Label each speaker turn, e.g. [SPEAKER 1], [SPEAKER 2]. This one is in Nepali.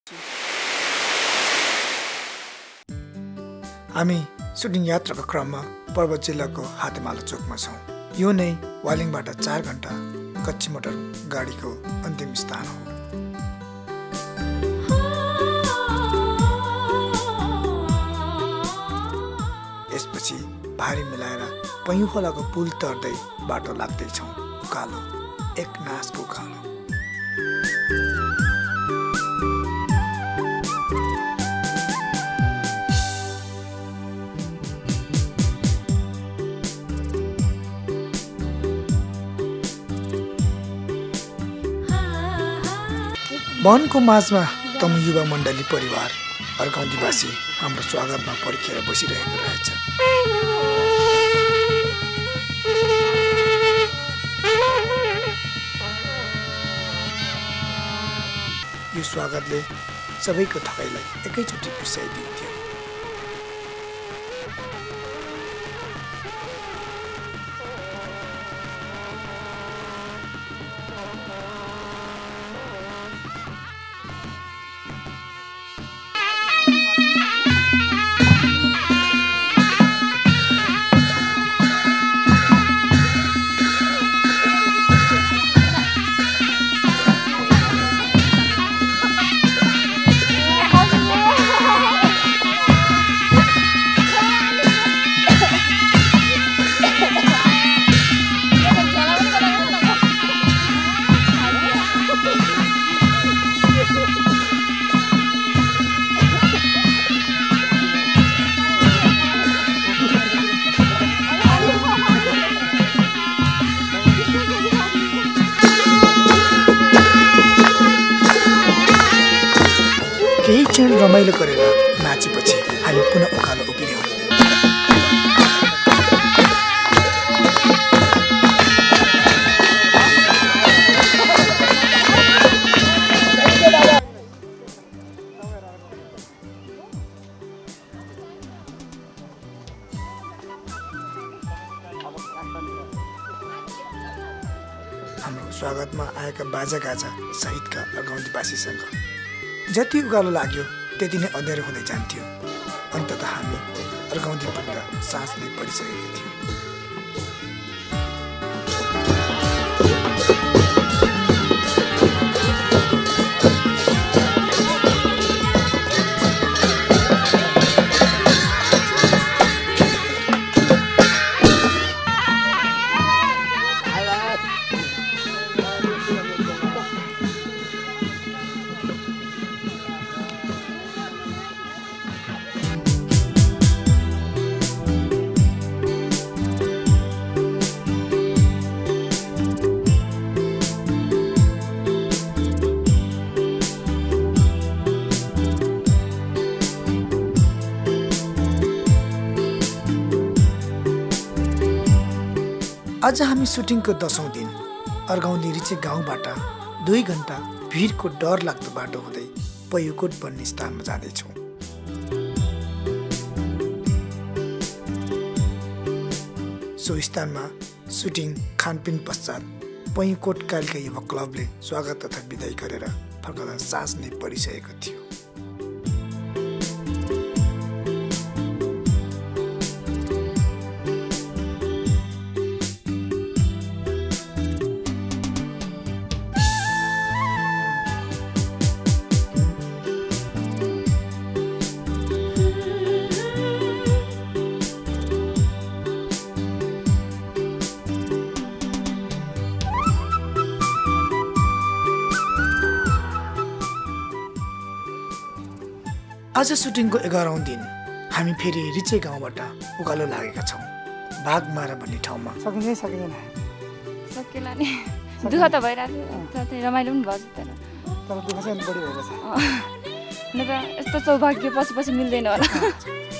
[SPEAKER 1] हामी सुटिङ यात्राको क्रममा पर्वत जिल्लाको हातेमालो चोकमा छौँ। यो नै वालिङबाट 4 घण्टा कच्ची मोटर गाडीको अन्तिम स्थान हो। यसपछि भारी मिलाएर पैयुँ खोलाको पुल तर्दै बाटो लाग्दैछौँ। उकालो एक नासको उकालो। वनको माझमा तमु युवा मण्डली परिवार अर्काउँदीवासी हाम्रो स्वागतमा पर्खेर बसिरहेको रहेछ। यो स्वागतले सबैको थकाइलाई एकैचोटि बिर्साइदिन्थ्यो। केही क्षण रमाइलो गरेर नाचेपछि हामी पुनः उकालो उक्ल्यौँ। हाम्रो स्वागतमा आएका बाजागाजा सहितका अर्काउँदीवासीसँग जति उकालो लाग्यो त्यति नै अँध्यारो हुँदै जान्थ्यो। अन्ततः हामी अर्काउँदी पुग्दा सास नै परिसकेको थियो। आज हामी सुटिङको 10औं दिन अर्काउँदी रिचे गाउँबाट 2 घण्टा भिडको डर लाग्दो बाटो हुँदै पैयुकोट भन्ने स्थानमा जाँदैछौँ। सो स्थानमा सुटिङ खानपिन पश्चात पैयुकोट कालिका युवा क्लबले स्वागत तथा बिदाई गरेर फर्कँदा सास नै परिसकेको थियो। आज सुटिङको 11औं दिन हामी फेरि रिचे गाउँबाट उकालो लागेका छौँ। बाघमारा भन्ने ठाउँमा
[SPEAKER 2] सकिँदैन
[SPEAKER 3] सकेला नि दुःख त भइरहेको छ, रमाइलो पनि भयो तर
[SPEAKER 2] दुःख चाहिँ बढी भएको छ।
[SPEAKER 3] न त यस्तो सौभाग्य पछि मिल्दैन होला।